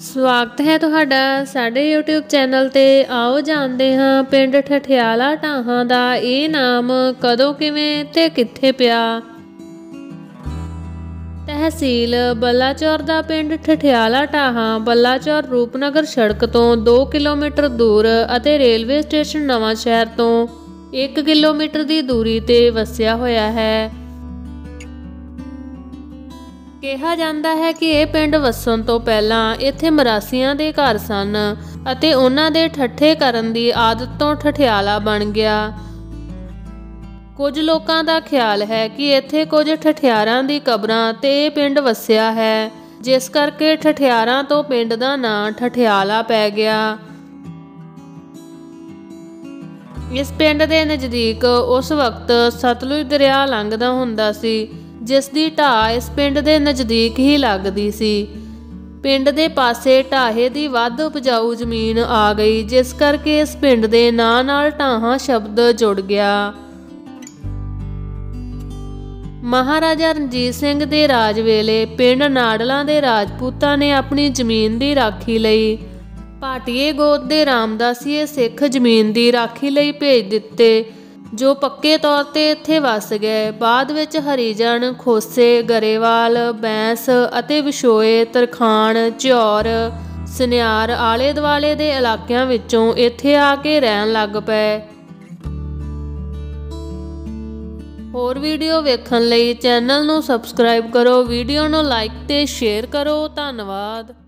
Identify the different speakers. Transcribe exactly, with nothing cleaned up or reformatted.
Speaker 1: स्वागत है तुहाडा साडे यूट्यूब चैनल ते। आओ जानते हाँ पिंड ठठियाला ढाहां दा ये नाम कदों किवें ते कित्थे पिया। तहसील बलाचौर दा पिंड ठठियाला ढाहां बलाचौर रूपनगर सड़क तो दो किलोमीटर दूर अते रेलवे स्टेशन नवां शहर तो एक किलोमीटर की दूरी ते वसिया होया है। कहा जाता है कि यह पिंड वसन तो पहला इत्थे मरासियां दे घर सन अते उन्हां दे ठट्ठे करन दी आदत तो ठठियाला बन गया। कुछ लोगों का ख्याल है कि इत्थे कुछ ठठियारां दी कबरां ते पिंड वसिया है, जिस करके ठठियारां तो पिंड दा नां ठठियाला पै गया। इस पिंड दे नज़दीक उस वक्त सतलुज दरिया लंघदा हुंदा सी, जिस दी ढाह इस पिंड दे नज़दीक ही लगदी सी। पिंड दे पासे ढाहे दी वध उपजाऊ जमीन आ गई, जिस करके इस पिंड दे नां नाल ढाहां शब्द जुड़ गया। महाराजा रणजीत सिंह दे राज वेले पिंड नाड़लां दे राजपूतां ने अपनी जमीन दी राखी लई भाटिए गोत दे रामदासीए सिख जमीन दी राखी लई भेज दिते, जो पक्के तौर ते इत्थे वस गए। बाद विच हरिजन, खोसे, गरेवाल, बैंस अते विछोए, तरखान, झौर, सनियार आले दुआले दे इलाकिਆਂ विचों इत्थे आके रहन लग पए। होर वीडियो वेखण लई चैनल नूं सबसक्राइब करो, वीडियो नूं लाइक ते शेयर करो। धन्नवाद।